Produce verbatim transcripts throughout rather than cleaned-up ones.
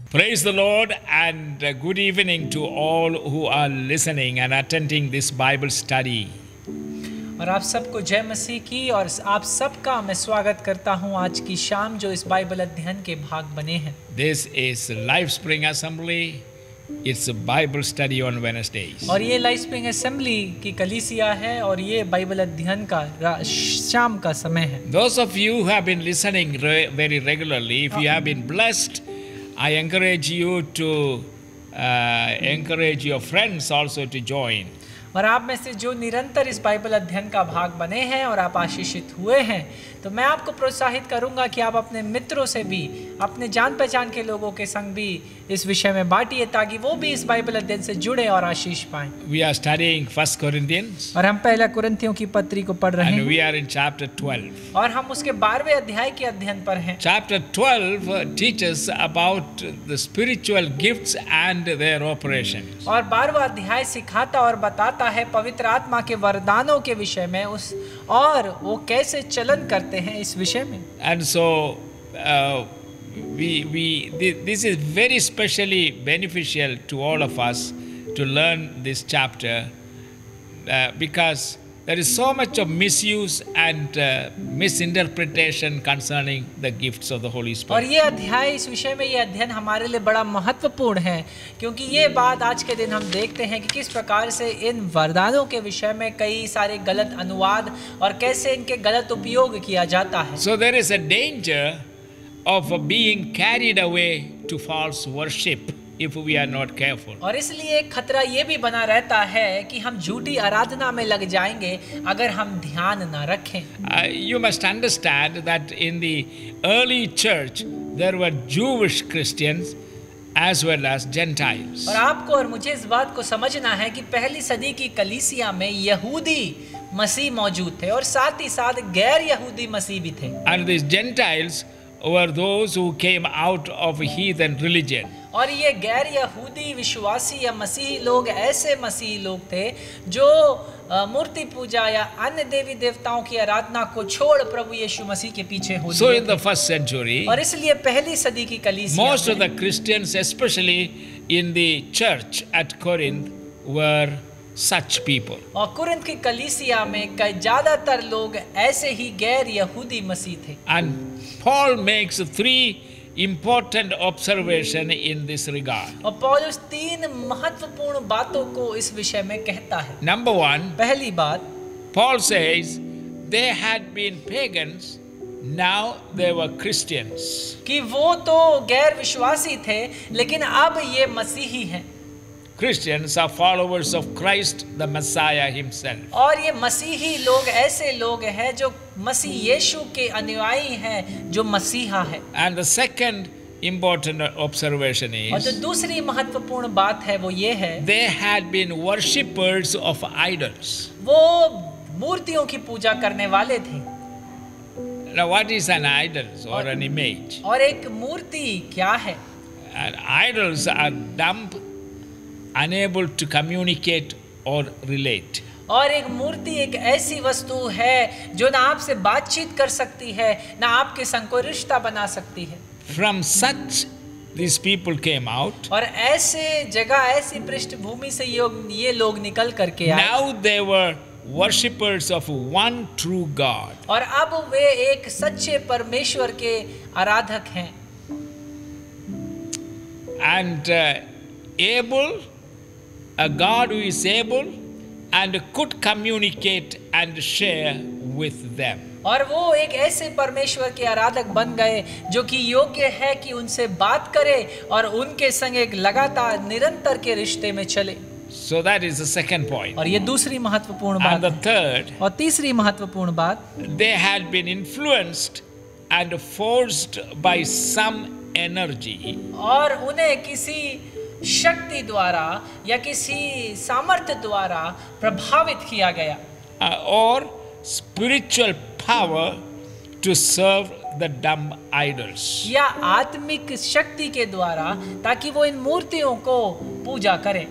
Praise the Lord and uh, good evening to all who are listening and attending this Bible study. और आप सबको जय मसीह की और आप सबका मैं स्वागत करता हूं आज की शाम जो इस बाइबल अध्ययन के भाग बने हैं. This is Life Spring Assembly. It's a Bible study on Wednesdays. और ये लाइफ स्प्रिंग असेंबली की कलीसिया है और ये बाइबल अध्ययन का शाम का समय है. Those of you who have been listening re- very regularly, if you have been blessed, I encourage you to uh, encourage your friends also to join. और आप में से जो निरंतर इस बाइबल अध्ययन का भाग बने हैं और आप आशीषित हुए हैं तो मैं आपको प्रोत्साहित करूंगा कि आप अपने मित्रों से भी अपने जान पहचान के लोगों के संग भी इस विषय में बांटिए ताकि वो भी इस बाइबल अध्ययन से जुड़े और आशीष पाएं. We are studying First Corinthians. और हम पहला कुरिन्थियों की पत्री को पढ़ रहे And हैं we are in chapter twelve. और हम उसके बारहवें अध्याय के अध्ययन पर हैं. Chapter twelve teaches about the spiritual gifts and their operation. और बारहवां अध्याय सिखाता और बताता है पवित्र आत्मा के वरदानों के विषय में उस और वो कैसे चलन करते हैं इस विषय में. And so uh, we we this is very specially beneficial to all of us to learn this chapter uh, because there is so much of misuse and uh, misinterpretation concerning the gifts of the Holy Spirit. और ये अध्याय इस विषय में ये अध्ययन हमारे लिए बड़ा महत्वपूर्ण है क्योंकि ये बात आज के दिन हम देखते हैं कि किस प्रकार से इन वरदानों के विषय में कई सारे गलत अनुवाद और कैसे इनके गलत उपयोग किया जाता है. So there is a danger of being carried away to false worship if we are not careful. और इसलिए एक खतरा ये भी बना रहता है कि हम झूठी आराधना में लग जाएंगे अगर हम ध्यान न रखें. Uh, you must understand that in the early church there were Jewish Christians as well as Gentiles. और आपको और मुझे इस बात को समझना है कि पहली सदी की कलीसिया में यहूदी मसीह मौजूद थे और साथ ही साथ गैर यहूदी मसीह भी थे. And these Gentiles were those who came out of heathen religion. और ये गैर यहूदी विश्वासी या मसीही लोग ऐसे मसीही लोग थे जो मूर्ति पूजा या अन्य देवी देवताओं की आराधना को छोड़ प्रभु यीशु मसीह के पीछे हो. So in the first century, और इसलिए पहली सदी की कलीसिया most of the Christians, especially in the church at Corinth, were such people. और कुरिन्थ की कलीसिया में कई ज्यादातर लोग ऐसे ही गैर यहूदी मसीह थे. And Paul makes three important observation in this regard. और पौलुस तीन महत्वपूर्ण बातों को इस विषय में कहता है. Number one, पहली बात, Paul says they had been pagans, now they were Christians. कि वो तो गैर विश्वासी थे लेकिन अब ये मसीही हैं. Christians are followers of Christ, the Messiah himself. और ये मसीही लोग ऐसे लोग हैं जो मसीह यीशु के अनुयायी हैं जो मसीहा है. And the second important observation और जो is दूसरी महत्वपूर्ण बात है वो ये है they had been worshippers of idols. वो मूर्तियों की पूजा करने वाले थे. Now what is an idol or an image? और एक मूर्ति क्या है? And idols are dumb, unable to communicate or relate. और एक मूर्ति एक ऐसी वस्तु है जो ना आपसे बातचीत कर सकती है ना आपके संग कोई रिश्ता बना सकती है. From such these people came out. और ऐसे जगह ऐसी पृष्ठभूमि से ये लोग निकल करके आए. Now they were worshippers of one true God. और अब वे एक सच्चे परमेश्वर के आराधक हैं. And uh, able, a God who is able and could communicate and share with them. और वो एक ऐसे परमेश्वर के आराधक बन गए जो कि योग्य है कि उनसे बात करे और उनके संग एक लगातार निरंतर के रिश्ते में चले. So that is the second point. और ये दूसरी महत्वपूर्ण And बात the है. third, और तीसरी महत्वपूर्ण बात, they had been influenced and forced by some energy. और उन्हें किसी शक्ति द्वारा या किसी सामर्थ्य द्वारा प्रभावित किया गया. Uh, or spiritual power to serve the dumb idols. या आत्मिक शक्ति के द्वारा ताकि वो इन मूर्तियों को पूजा करें.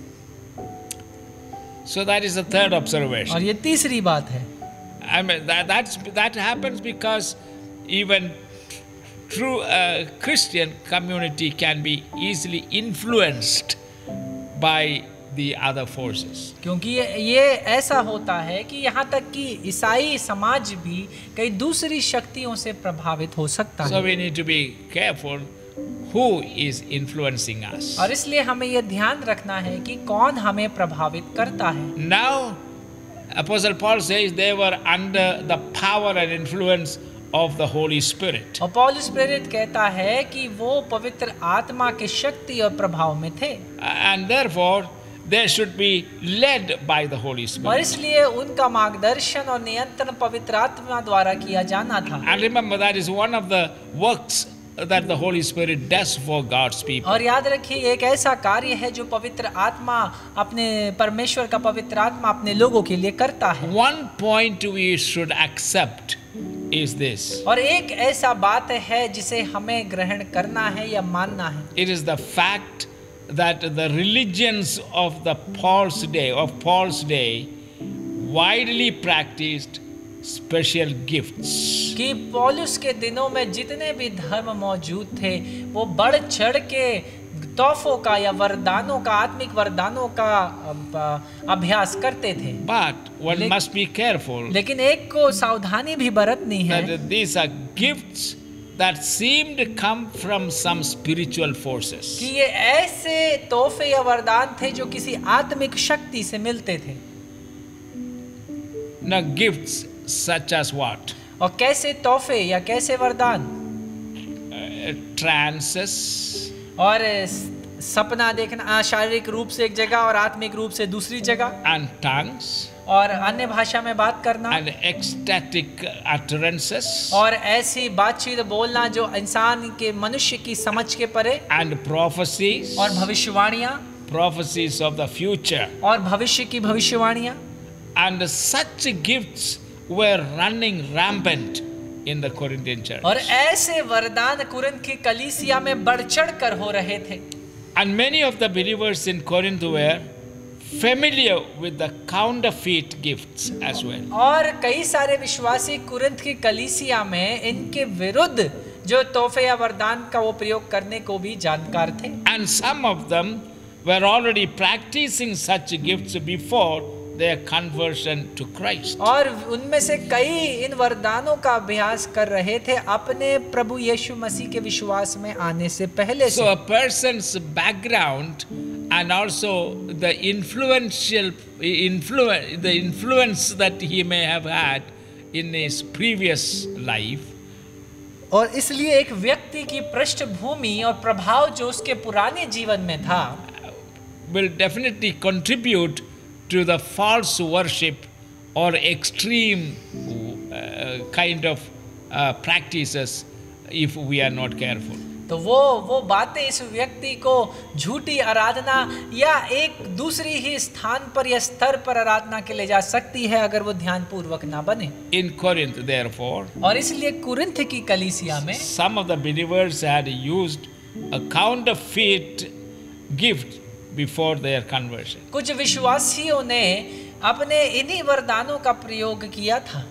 So that is the third observation. और ये तीसरी बात है. I mean that that's, that happens because even true uh, Christian community can be easily influenced by the other forces. क्योंकि ये ये ऐसा होता है कि यहाँ तक कि ईसाई समाज भी कई दूसरी शक्तियों से प्रभावित हो सकता So है। we need to be careful who is influencing us. और इसलिए हमें ये ध्यान रखना है कि कौन हमें प्रभावित करता है। Now, Apostle Paul says they were under the power and influence of the Holy Spirit. और पौलुस प्रेरित कहता है कि वो पवित्र आत्मा के शक्ति और प्रभाव में थे And therefore, they should be led by the Holy और Spirit. इसलिए उनका मार्गदर्शन और नियंत्रण पवित्र आत्मा द्वारा किया जाना था। And remember, that is one of the works that the Holy Spirit does for God's people. और याद रखिए एक ऐसा कार्य है जो पवित्र आत्मा अपने परमेश्वर का पवित्र आत्मा अपने लोगों के लिए करता है। One point we should accept is this. और एक ऐसा बात है जिसे हमें ग्रहण करना है या मानना है। It is the fact that the religions of the Paul's day, of Paul's day, widely practiced special gifts. कि पौलुस के दिनों में जितने भी धर्म मौजूद थे वो बढ़ चढ़ के तोहफों का या वरदानों का आत्मिक वरदानों का अ, अभ्यास करते थे। But one Le- must be careful लेकिन एक को सावधानी भी बरतनी है that these are gifts that seem to come from some spiritual forces. कि ये ऐसे तोहफे या वरदान थे जो किसी आत्मिक शक्ति से मिलते थे। Now, gifts such as what? और कैसे तोहफे या कैसे वरदान Uh, trances, और सपना देखना शारीरिक रूप से एक जगह और आत्मिक रूप से दूसरी जगह and tongues, और अन्य भाषा में बात करना and ecstatic utterances, और ऐसी बातचीत बोलना जो इंसान के मनुष्य की समझ के परे and prophecies, और भविष्यवाणियां prophecies of the future. और भविष्य की भविष्यवाणियां And such gifts were running rampant in the Corinthian church. और ऐसे वरदान कुरिन्थ की कलीसिया में बढ़ चढ़ कर हो रहे थे। And many of the believers in Corinth were familiar with the counterfeit gifts as well. और कई सारे विश्वासी कुरिन्थ की कलीसिया में इनके विरुद्ध जो तोहफे या वरदान का वो प्रयोग करने को भी जानकार थे। And some of them were already practicing such gifts before their conversion to Christ. और उनमें से कई इन वरदानों का अभ्यास कर रहे थे अपने प्रभु यीशु मसीह के विश्वास में आने से पहले So से। a person's background and also the influential influence, the influence that he may have had in his previous life, और इसलिए एक व्यक्ति की पृष्ठभूमि और प्रभाव जो उसके पुराने जीवन में था will definitely contribute to the false worship or extreme uh, kind of uh, practices if we are not careful. तो वो वो बातें इस व्यक्ति को झूठी आराधना या एक दूसरी ही स्थान पर या स्तर पर आराधना के ले जा सकती है अगर वो ध्यान पूर्वक ना बने। In Corinth, therefore, और इसलिए कुरिन्थ की कलीसिया में some of the believers had used a counterfeit gift before their conversion. कुछ विश्वासियों ने अपने इन्हीं वरदानों का प्रयोग किया था।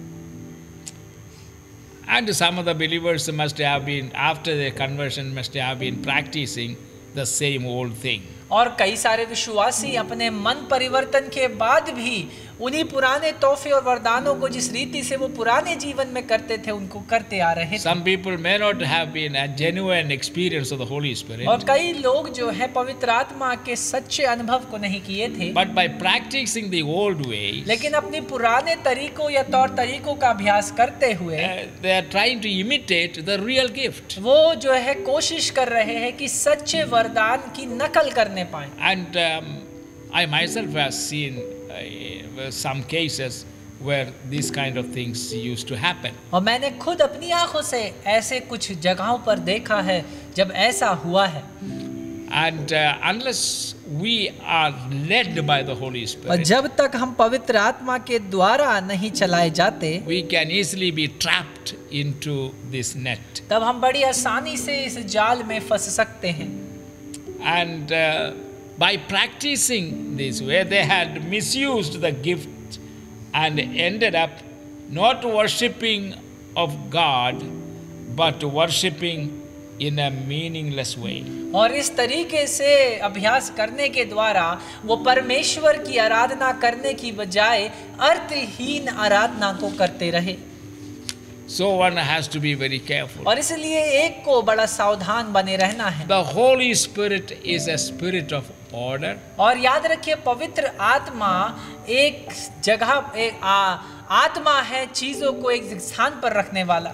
And some of the believers must have been, after their conversion, must have been practicing the same old thing. और कई सारे विश्वासी अपने मन परिवर्तन के बाद भी उन्हीं पुराने तोहफे और वरदानों को जिस रीति से वो पुराने जीवन में करते थे उनको करते आ रहे थे। Some people may not have been a genuine experience of the Holy Spirit, और कई लोग जो है पवित्र आत्मा के सच्चे अनुभव को नहीं किए थे, but by practicing the old ways, लेकिन अपने पुराने तरीकों या तौर तरीकों का अभ्यास करते हुए uh, they are trying to imitate the real gift. वो जो है कोशिश कर रहे हैं कि सच्चे वरदान की नकल करने पाए। And um, I myself have seen uh, some cases where these kind of things used to happen. और मैंने खुद अपनी आंखों से ऐसे कुछ जगहों पर देखा है जब ऐसा हुआ है। And uh, unless we are led by the Holy और Spirit, जब तक हम पवित्र आत्मा के द्वारा नहीं चलाए जाते we can easily be trapped into this net. तब हम बड़ी आसानी से इस जाल में फंस सकते हैं। And uh, by practicing this way, they had misused the gift and ended up not worshipping of God, but worshipping in a meaningless way. और इस तरीके से अभ्यास करने के द्वारा वो परमेश्वर की आराधना करने की बजाय अर्थहीन आराधना को करते रहे. So one has to be very careful. और इसलिए एक को बड़ा सावधान बने रहना है. The Holy Spirit is a spirit of order. और याद रखिए पवित्र आत्मा एक जगह एक आ, आत्मा है चीजों को एक स्थान पर रखने वाला.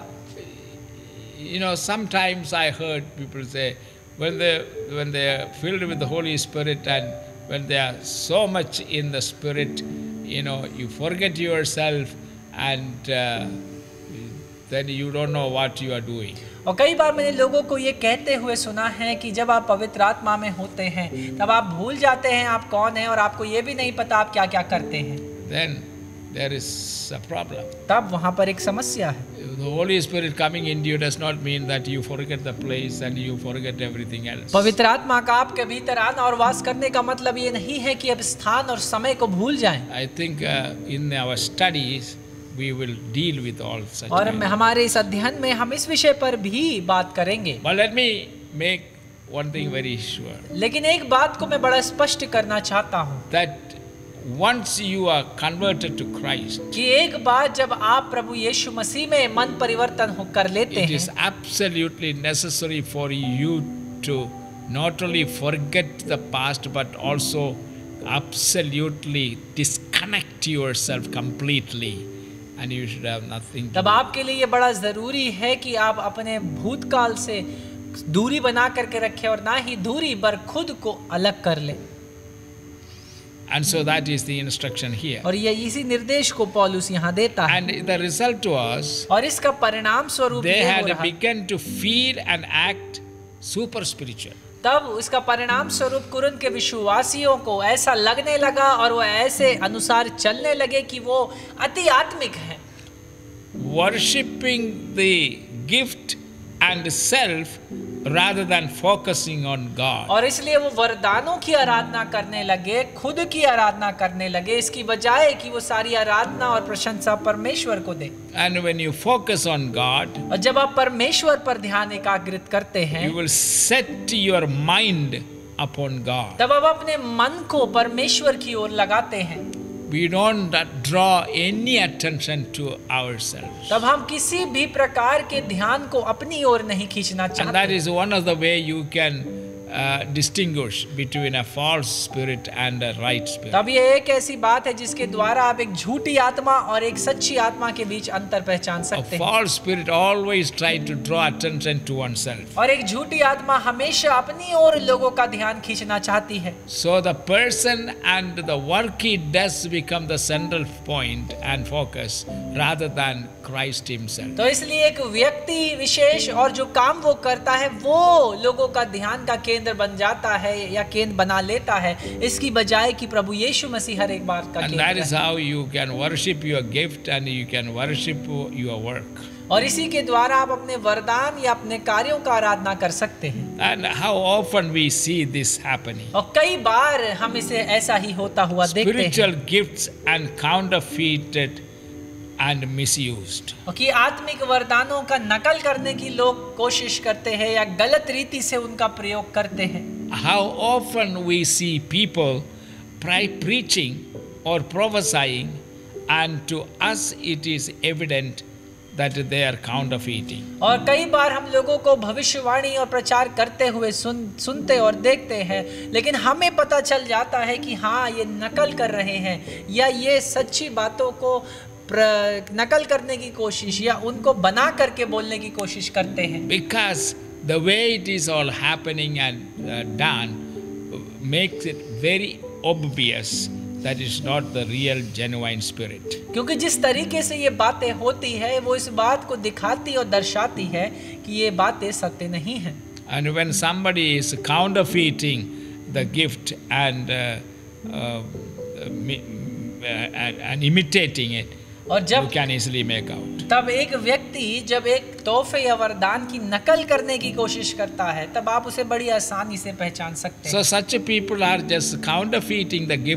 You know, sometimes I heard people say, when they when they are filled with the Holy Spirit and when they are so much in the Spirit, you know, you forget yourself and uh, then you don't know what you are doing. और कई बार मैंने लोगों को ये कहते हुए सुना है कि जब आप पवित्र आत्मा में होते हैं तब आप भूल जाते हैं आप कौन हैं और आपको ये भी नहीं पता आप क्या क्या करते हैं. Then there is a problem. तब वहाँ पर एक समस्या है. The Holy Spirit coming into you does not mean that you forget the place and you forget everything else. पवित्र आत्मा का आपके भीतर आना और वास करने का मतलब ये नहीं है कि अब स्थान और समय को भूल जाएं. I think uh, in our studies we will deal with all such. और हमारे इस अध्ययन में हम इस विषय पर भी बात करेंगे. But let me make one thing very sure. लेकिन एक बात को मैं बड़ा स्पष्ट करना चाहता हूँ. That once you are converted to Christ, कि एक बार जब आप प्रभु यीशु मसीह में मन परिवर्तन हो कर लेते it हैं, is absolutely necessary for you to not only forget the past but also absolutely disconnect yourself completely and you should have nothing to तब आपके लिए ये बड़ा जरूरी है कि आप अपने भूतकाल से दूरी बना करके रखें और ना ही दूरी पर खुद को अलग कर लें. And so that is the instruction here. और ये इसी निर्देश को पौलुस यहाँ देता है. And the result was, और इसका परिणाम स्वरूप they ये हो had रहा, begun to feel and act super spiritual. तब उसका परिणाम स्वरूप कुरिन्थ के विश्वासियों को ऐसा लगने लगा और वो ऐसे अनुसार चलने लगे कि वो अति आत्मिक हैं. Worshipping the gift and self rather than focusing on God. और इसलिए वो वरदानों की आराधना करने लगे, खुद की आराधना करने लगे, इसकी बजाय कि वो सारी आराधना और प्रशंसा परमेश्वर को दे. And when you focus on God, और जब आप परमेश्वर पर ध्यान एकाग्रित करते हैं, you will set your mind upon God. तब आप अपने मन को परमेश्वर की ओर लगाते हैं. We don't draw any attention to ourselves. तब हम किसी भी प्रकार के ध्यान को अपनी ओर नहीं खींचना And that चाहते. is one of the way you can uh, distinguish between a false spirit and a right spirit. तब ये एक ऐसी बात है जिसके द्वारा आप एक झूठी आत्मा और एक सच्ची आत्मा के बीच अंतर पहचान A सकते हैं. false spirit always tries to draw attention to oneself. और एक झूठी आत्मा हमेशा अपनी ओर लोगों का ध्यान खींचना चाहती है. So the person and the work he does become the central point and focus rather than Christ himself. तो इसलिए एक व्यक्ति विशेष और जो काम वो करता है वो लोगों का ध्यान का केंद्र बन जाता है या केंद्र बना लेता है, इसकी बजाय कि प्रभु यीशु मसीह हर एक बात का And that केंद्र is है. how you can worship your gift and you can worship your work. और इसी के द्वारा आप अपने वरदान या अपने कार्यों का आराधना कर सकते हैं. And how often we see this happening. और कई बार हम इसे ऐसा ही होता हुआ देखते हैं. Spiritual gifts and counterfeited and misused. और कि आत्मिक वरदानों का नकल करने की लोग कोशिश करते हैं या गलत रीति से उनका प्रयोग करते हैं. How often we see people pre- preaching or prophesying and to us it is evident that they are counterfeiting. और कई बार हम लोगों को भविष्यवाणी और प्रचार करते हुए सुन सुनते और देखते हैं, लेकिन हमें पता चल जाता है कि हाँ ये नकल कर रहे हैं या ये सच्ची बातों को नकल करने की कोशिश या उनको बना करके बोलने की कोशिश करते हैं. Because the way it is all happening and uh, done makes it very obvious that is not the real genuine spirit. क्योंकि जिस तरीके से ये बातें होती है वो इस बात को दिखाती और दर्शाती है कि ये बातें सत्य नहीं हैं. And when somebody is counterfeiting the gift and uh, uh, mi- uh, and, and imitating it, और you जब can easily make out. तब एक व्यक्ति जब एक तोहफे या वरदान की नकल करने की कोशिश करता है तब आप उसे बड़ी आसानी से पहचान सकते हैं. So such people are just counterfeiting the gift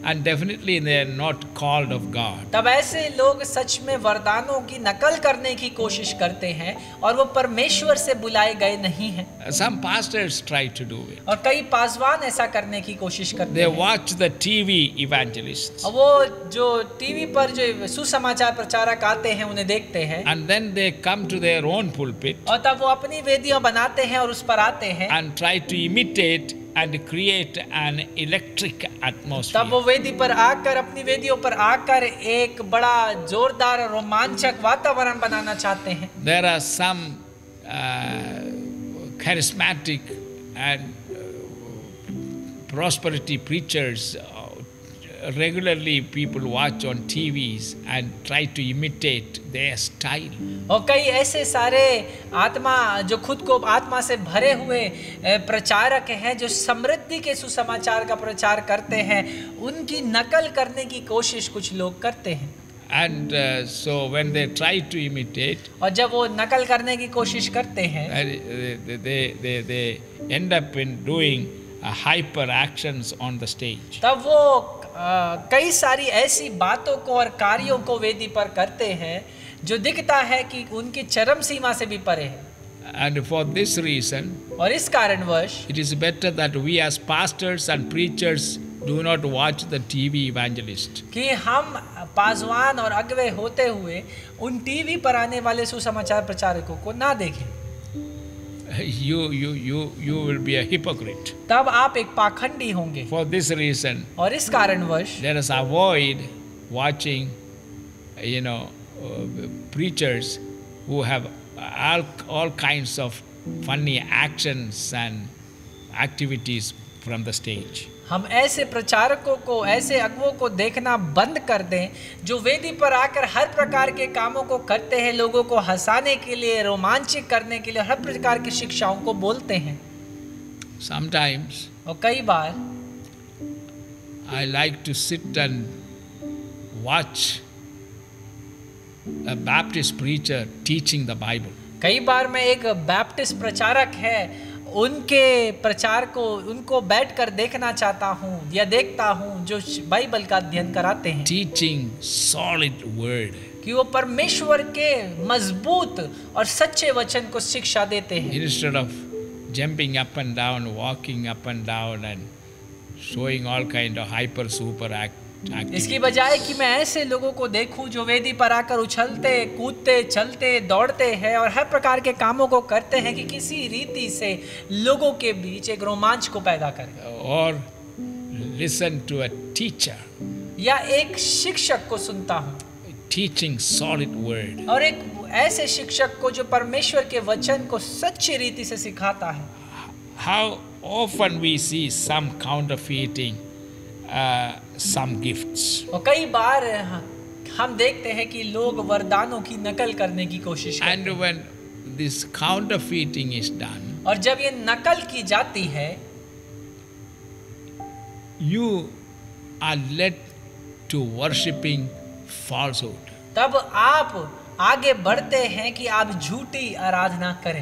and definitely they are not called of God. तब ऐसे लोग सच में वरदानों की नकल करने की कोशिश करते हैं और वो परमेश्वर से बुलाए गए नहीं हैं। Some pastors try to do it. और कई पासवान ऐसा करने की कोशिश करते They हैं। watch the T V evangelists और वो जो टीवी पर जो सुसमाचार प्रचारक आते हैं उन्हें देखते हैं and then they come to their own pulpit और तब वो अपनी वेदियां बनाते हैं और उस पर आते हैं and try to imitate and create an electric तब atmosphere. वो वेदी पर आकर अपनी वेदियों पर आकर एक बड़ा जोरदार और रोमांचक वातावरण बनाना चाहते हैं। There are some uh, charismatic and uh, prosperity preachers. Uh, regularly people watch on T Vs and try to imitate their style. और कई ऐसे सारे आत्मा जो खुद को आत्मा से भरे हुए अ, प्रचारक हैं जो समृद्धि के सुसमाचार का प्रचार करते हैं, उनकी नकल करने की कोशिश कुछ लोग करते हैं। And uh, so when they try to imitate, और जब वो नकल करने की कोशिश करते हैं uh, they, they, they, they end up in doing uh, hyper actions on the stage. तब वो अ, कई सारी ऐसी बातों को और कार्यों को वेदी पर करते हैं जो दिखता है कि उनकी चरम सीमा से भी परे है। And for this reason, और इस कारणवश it is better that we as pastors and preachers do not watch the T V evangelist. कि हम पासवान और अगुवे होते हुए उन टीवी पर आने वाले सुसमाचार प्रचारकों को ना देखें। You, you, you, you will be a hypocrite. तब आप एक पाखंडी होंगे। For this reason, और इस कारणवश let us avoid watching, you know, uh, preachers who have all, all kinds of funny actions and activities from the stage. हम ऐसे प्रचारकों को, ऐसे अगुवों को देखना बंद कर दें जो वेदी पर आकर हर प्रकार के कामों को करते हैं, लोगों को हंसाने के लिए, रोमांचित करने के लिए, हर प्रकार की शिक्षाओं को बोलते हैं। Sometimes और कई बार I like to sit and watch a Baptist preacher teaching the Bible. कई बार मैं एक बैप्टिस्ट प्रचारक है उनके प्रचार को उनको बैठकर देखना चाहता हूँ या देखता हूँ जो बाइबल का अध्ययन कराते हैं, Teaching solid word. कि वो परमेश्वर के मजबूत और सच्चे वचन को शिक्षा देते हैं। Instead of jumping up and down, walking up and down and showing all kind of hyper super act activities. इसकी बजाय कि मैं ऐसे लोगों को देखूं जो वेदी पर आकर उछलते, कूदते, चलते, दौड़ते हैं और हर प्रकार के कामों को करते हैं कि किसी रीति से लोगों के बीच एक रोमांच को पैदा करें। Or listen to a teacher या एक शिक्षक को सुनता हूँ teaching solid word. और एक ऐसे शिक्षक को जो परमेश्वर के वचन को सच्ची रीति से सिखाता है। How often we see some counterfeiting uh, some gifts. और कई बार हम देखते हैं कि लोग वरदानों की नकल करने की कोशिश करते And हैं। when this counterfeiting is done, और जब ये नकल की जाती है, you are led to worshipping falsehood. तब आप आगे बढ़ते हैं कि आप झूठी आराधना करें।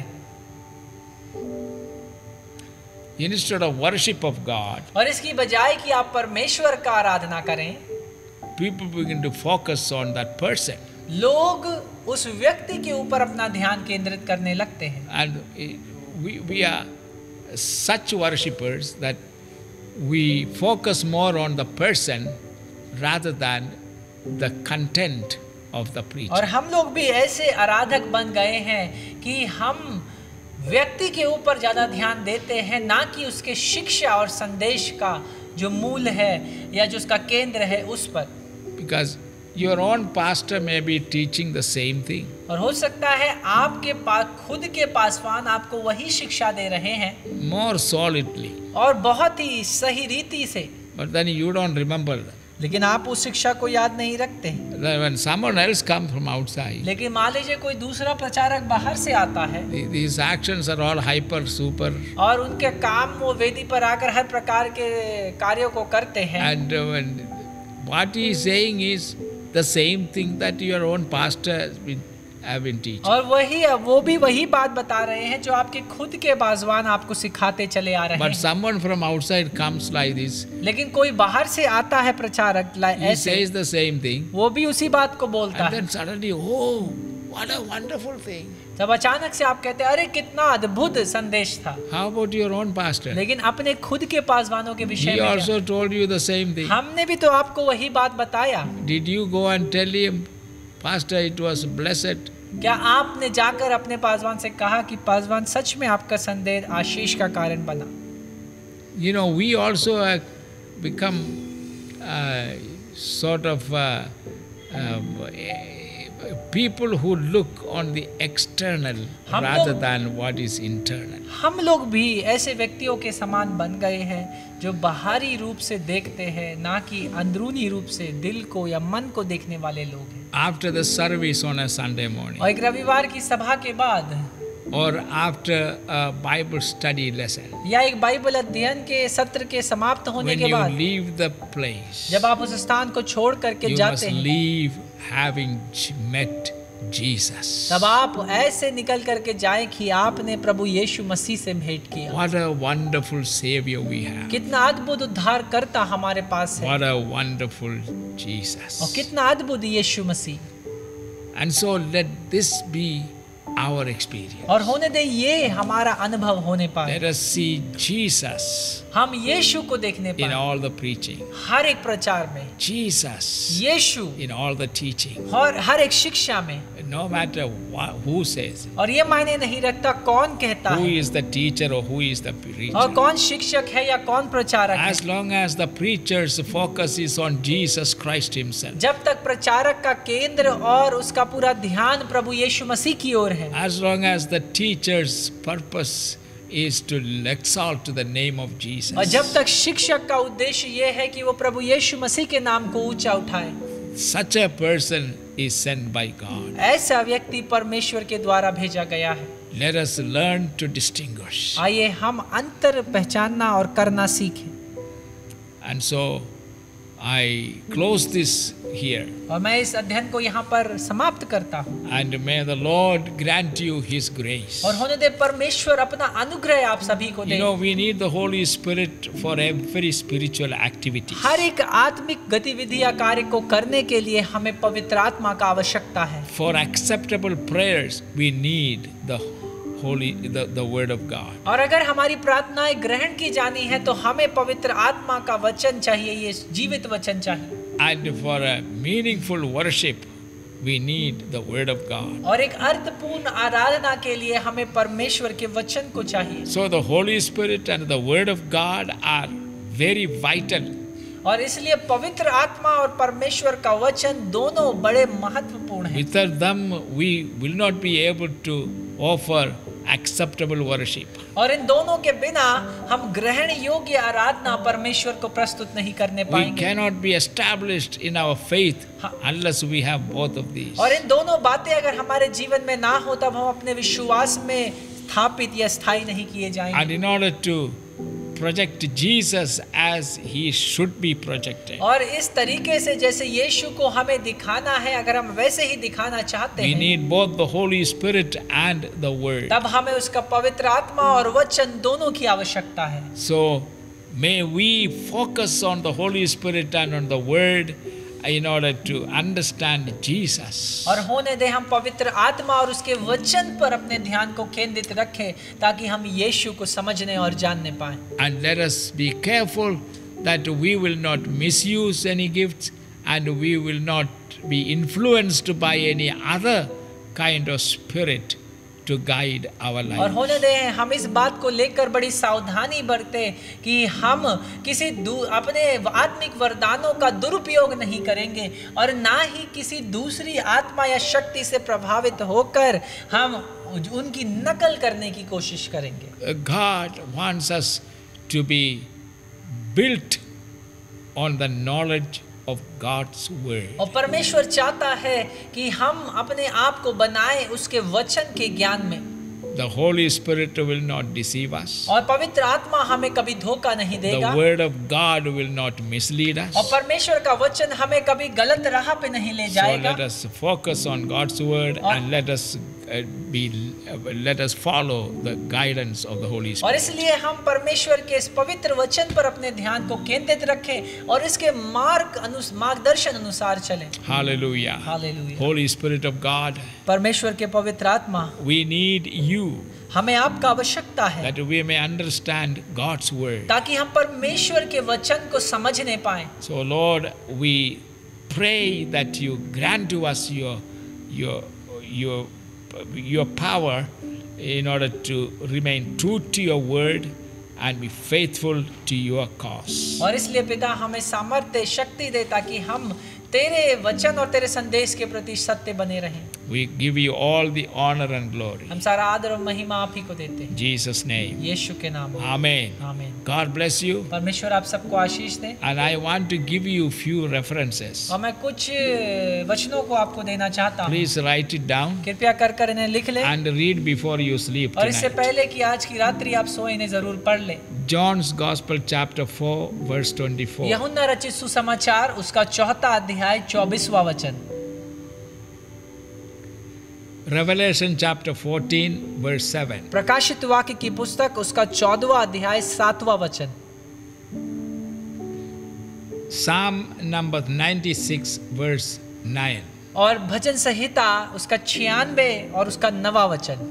Instead of worship of God, और इसकी बजाय कि आप परमेश्वर का आराधना करें, people begin to focus on that person. लोग उस व्यक्ति के ऊपर अपना ध्यान केंद्रित करने लगते हैं। And we, we are such worshippers that we focus more on the person rather than the content of the preacher. और हम लोग भी ऐसे आराधक बन गए हैं कि हम व्यक्ति के ऊपर ज़्यादा ध्यान देते हैं, ना कि उसके शिक्षा और संदेश का जो मूल है या जो उसका केंद्र है उस पर। Because your own pastor may be teaching the same thing. और हो सकता है आपके पास खुद के पासवान आपको वही शिक्षा दे रहे हैं More solidly. और बहुत ही सही रीति से, But then you don't remember. लेकिन आप उस शिक्षा को याद नहीं रखते। When someone else comes from outside, लेकिन मान लीजिए कोई दूसरा प्रचारक बाहर से आता है these actions are all hyper, super. और उनके काम वो वेदी पर आकर हर प्रकार के कार्यों को करते हैं। And uh, when what he is saying is the same thing that your own pastor has been have been teaching. और वही वो भी वही बात बता रहे हैं जो आपके खुद के बाजवान आपको सिखाते चले आ रहे But हैं। someone from outside comes like this. लेकिन कोई बाहर से आता है प्रचारक ला- He ऐसे, says the same thing. वो भी उसी बात को बोलता And है। then suddenly, oh, what a wonderful thing. जब अचानक से आप कहते हैं अरे कितना अद्भुत संदेश था, How about your own pastor? लेकिन अपने खुद के पासवानों के विषय He में also told you the same क्या? thing. हमने भी तो आपको वही बात बताया। Did you go and tell him, Pastor, it was blessed? क्या आपने जाकर अपने पासवान से कहा कि पासवान सच में आपका संदेश आशीष का कारण बना? You know, we also uh, become uh, sort of uh, uh, people who look on the external हम rather लोग- than what is internal. हम लोग भी ऐसे व्यक्तियों के समान बन गए हैं जो बाहरी रूप से देखते हैं, ना कि अंदरूनी रूप से दिल को या मन को देखने वाले लोग हैं। After the service on a Sunday morning, और एक रविवार की सभा के बाद or after a Bible study lesson, या एक बाइबल अध्ययन के सत्र के समाप्त होने when के you बाद leave the place, जब आप उस स्थान को छोड़ करके you जाते must हैं, leave having j- met Jesus. तब आप ऐसे निकल करके जाएं कि आपने प्रभु यीशु मसीह से भेंट किया। What a wonderful Savior we have. कितना अद्भुत उद्धार करता हमारे पास है, What a wonderful Jesus. और कितना अद्भुत यीशु मसीह। And so let this be our experience. और होने दे ये हमारा अनुभव होने पाए, Let us see Jesus हम यीशु को देखने in पाए all the preaching, हर एक प्रचार में, Jesus Yeshu in all the teaching, और हर एक शिक्षा में। no matter wha- who says it, और ये मायने नहीं रखता कौन कहता who है is the teacher or who is the और preacher. कौन शिक्षक है या कौन प्रचारक है। As long as the preacher's focus is on Jesus Christ himself, जब तक प्रचारक का केंद्र और उसका पूरा ध्यान प्रभु यीशु मसीह की ओर है, as long as the teacher's purpose is to exalt the name of Jesus, और जब तक शिक्षक का उद्देश्य ये है कि वो प्रभु यीशु मसीह के नाम को ऊंचा उठाए, such a person is sent by God. ऐसा व्यक्ति परमेश्वर के द्वारा भेजा गया है। Let us learn to distinguish. आइए हम अंतर पहचानना और करना सीखें। And so I close this here. और मैं इस अध्ययन को यहाँ पर समाप्त करता हूँ, And may the Lord grant you His grace. और होने दे परमेश्वर अपना अनुग्रह आप सभी को You they. know, we need the Holy Spirit for every spiritual activity. हर एक आत्मिक गतिविधि या कार्य को करने के लिए हमें पवित्र आत्मा का आवश्यकता है। For acceptable prayers, we need the Holy, the, the Word of God. और अगर हमारी प्रार्थनाएं ग्रहण की जानी है तो हमें पवित्र आत्मा का वचन चाहिए, ये जीवित वचन चाहिए। And for a meaningful worship, we need the Word of God. और एक अर्थपूर्ण आराधना के लिए हमें परमेश्वर के वचन को चाहिए। So the Holy Spirit and the Word of God are very vital. और इसलिए पवित्र आत्मा और परमेश्वर का वचन दोनों बड़े महत्वपूर्ण हैं। Without them, we will not be able to offer acceptable worship. और इन दोनों के बिना हम ग्रहण योग्य आराधना परमेश्वर को प्रस्तुत नहीं करने We पाएंगे। cannot be established in our faith हाँ। unless we have both of these. और इन दोनों बातें अगर हमारे जीवन में ना हो तब हम अपने विश्वास में स्थापित या स्थायी नहीं किए जाएंगे। And in order to project Jesus as He should be projected, और इस तरीके से जैसे यीशु को हमें दिखाना है, अगर हम वैसे ही दिखाना चाहते we हैं, need both the Holy Spirit and the Word. तब हमें उसका पवित्र आत्मा और वचन दोनों की आवश्यकता है। So may we focus on the Holy Spirit and on the Word in order to understand Jesus. और होने दे हम पवित्र आत्मा और उसके वचन पर अपने ध्यान को केंद्रित रखें ताकि हम यीशु को समझने और जानने पाएं। And let us be careful that we will not misuse any gifts and we will not be influenced by any other kind of spirit to guide our और life. होने दे हम इस बात को लेकर बड़ी सावधानी बरते कि हम किसी दू- अपने आत्मिक वरदानों का दुरुपयोग नहीं करेंगे और ना ही किसी दूसरी आत्मा या शक्ति से प्रभावित होकर हम उनकी नकल करने की कोशिश करेंगे। God wants us to be built on the knowledge of God's word. और परमेश्वर चाहता है कि हम अपने आप को बनाएं उसके वचन के ज्ञान में। The Holy Spirit will not deceive us. और पवित्र आत्मा हमें कभी धोखा नहीं The देगा Word of God will not mislead us. और परमेश्वर का वचन हमें कभी गलत राह पे नहीं ले So जाएगा let us focus on God's Word और- and let us uh, be uh, let us follow the guidance of the Holy और Spirit. इसलिए हम परमेश्वर के इस पवित्र वचन पर अपने ध्यान को केंद्रित रखें और इसके मार्ग अनुस मार्गदर्शन अनुसार चलें। Hallelujah. Hallelujah. Holy Spirit of God, परमेश्वर के पवित्र आत्मा, we need you हमें आपका आवश्यकता है that we may understand God's Word. ताकि हम परमेश्वर के वचन को समझने पाएं। So Lord, we pray that you grant to us your your your your power in order to remain true to your word and be faithful to your cause. और इसलिए पिता हमें सामर्थ्य शक्ति दे ताकि हम तेरे वचन और तेरे संदेश के प्रति सत्य बने रहें। We give you all the honor and glory. हम सारा आदर और महिमा आप ही को देते हैं In Jesus' name. यीशु के नाम में। Amen. आमीन। God bless you. परमेश्वर आप सबको आशीष दे। And I want to give you few references. और मैं कुछ वचनों को आपको देना चाहता हूँ। Please write it down कृपया कर कर इन्हें लिख लें and read before you sleep और इससे tonight. पहले कि आज की रात्रि आप सोए इन्हें जरूर पढ़ लें। John's Gospel chapter four verse twenty-four. यूहन्ना रचित सुसमाचार उसका चौथा अध्याय चौबीसवां वचन। Revelation chapter fourteen verse seven. प्रकाशित वाक्य की पुस्तक उसका चौदहवां अध्याय सातवां वचन। Psalm number ninety-six verse nine. और भजन संहिता उसका छियानवे और उसका नवा वचन।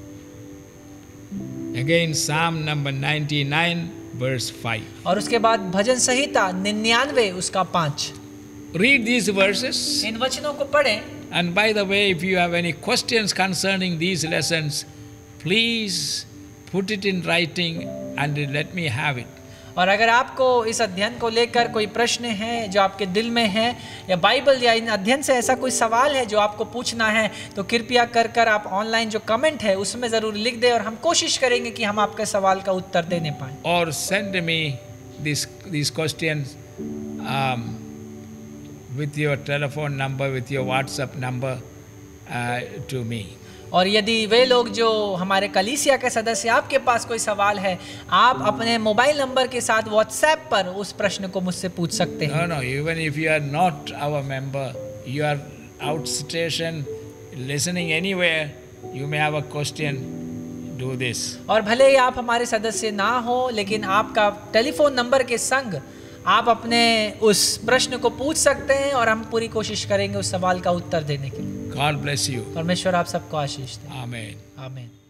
Again Psalm number ninety-nine verse five. और उसके बाद भजन संहिता निन्यानवे उसका पांच। Read these verses. इन वचनों को पढ़ें। And by the way, if you have any questions concerning these lessons, please put it in writing and let me have it. और अगर आपको इस अध्ययन को लेकर कोई प्रश्न है जो आपके दिल में है या बाइबल या इन अध्ययन से ऐसा कोई सवाल है जो आपको पूछना है तो कृपया कर कर आप ऑनलाइन जो कमेंट है उसमें ज़रूर लिख दें और हम कोशिश करेंगे कि हम आपके सवाल का उत्तर देने पाएं। Or send me this, these questions um, with your telephone number, with your WhatsApp number uh, to me. और यदि वे लोग जो हमारे कलीसिया के सदस्य आपके पास कोई सवाल है आप अपने मोबाइल नंबर के साथ व्हाट्सएप पर उस प्रश्न को मुझसे पूछ सकते हैं। No, no, even if you are not our member, you are outstation, listening anywhere, you may have a question, do this. और भले ही आप हमारे सदस्य ना हो लेकिन आपका टेलीफोन नंबर के संग आप अपने उस प्रश्न को पूछ सकते हैं और हम पूरी कोशिश करेंगे उस सवाल का उत्तर देने के लिए। God bless you. परमेश्वर आप सबको आशीष दे। Amen. आमीन।